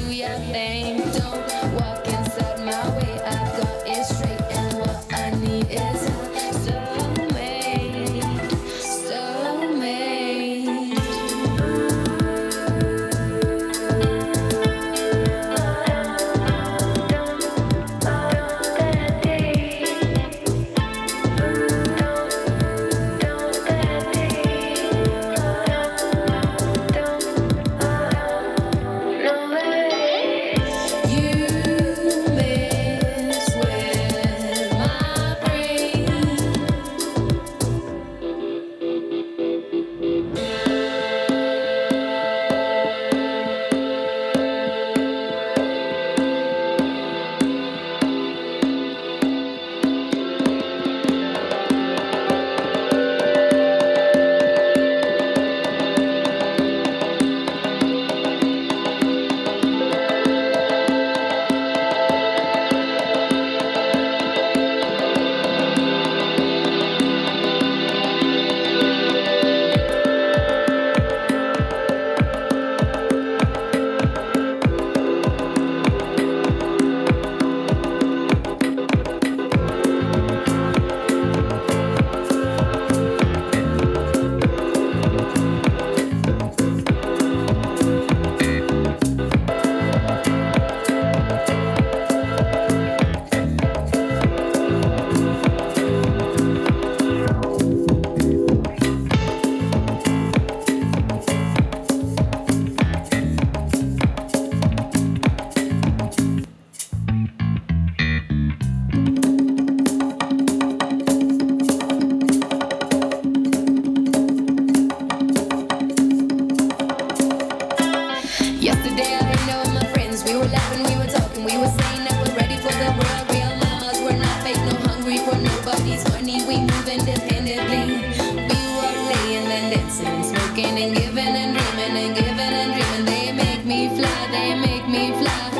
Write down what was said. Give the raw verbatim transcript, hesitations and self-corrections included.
do your thing. Don't walk inside my way. I've got it straight, and what I need is a soulmate, soulmate. Yesterday I hung out with my friends. We were laughing, we were talking, we were saying that we're ready for the world. Real mamas, we're not fake, no hungry for nobody's money. We move independently. We were playing and dancing, smoking and giving and dreaming and giving and dreaming. They make me fly, they make me fly.